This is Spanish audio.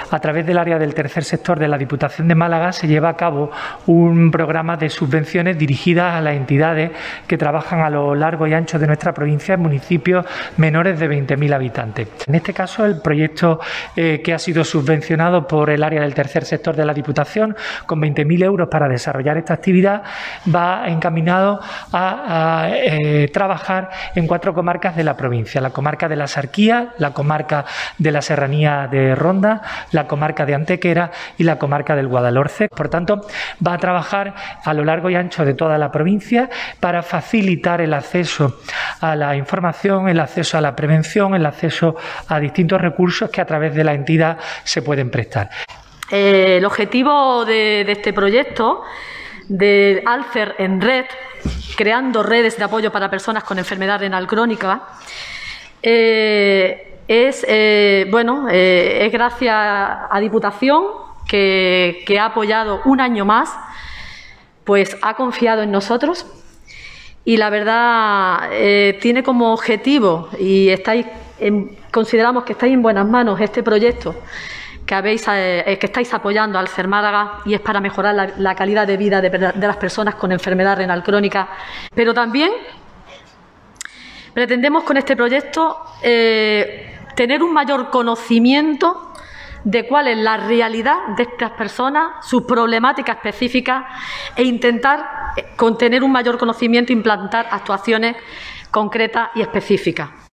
a través del área del tercer sector de la Diputación de Málaga se lleva a cabo un programa de subvenciones dirigidas a las entidades que trabajan a lo largo y ancho de nuestra provincia en municipios menores de 20.000 habitantes. En este caso, el proyecto que ha sido subvencionado por el área del tercer sector de la Diputación, con 20.000 euros para desarrollar esta actividad, va encaminado a trabajar en 4 comarcas de la provincia: la comarca de la Sarquía, la comarca de la Serranía de Ronda, la comarca de Antequera y la comarca del Guadalhorce. Por tanto, va a trabajar a lo largo y ancho de toda la provincia para facilitar el acceso a la información, el acceso a la prevención, el acceso a distintos recursos que a través de la entidad se pueden prestar. El objetivo de este proyecto de Alcer en Red, creando redes de apoyo para personas con enfermedad renal crónica, es gracias a Diputación, que ha apoyado un año más, pues ha confiado en nosotros, y la verdad tiene como objetivo, y consideramos que estáis en buenas manos, este proyecto que estáis apoyando al Alcer Málaga, y es para mejorar la calidad de vida de las personas con enfermedad renal crónica. Pero también pretendemos con este proyecto tener un mayor conocimiento de cuál es la realidad de estas personas, sus problemáticas específicas, e intentar, con tener un mayor conocimiento, implantar actuaciones concretas y específicas.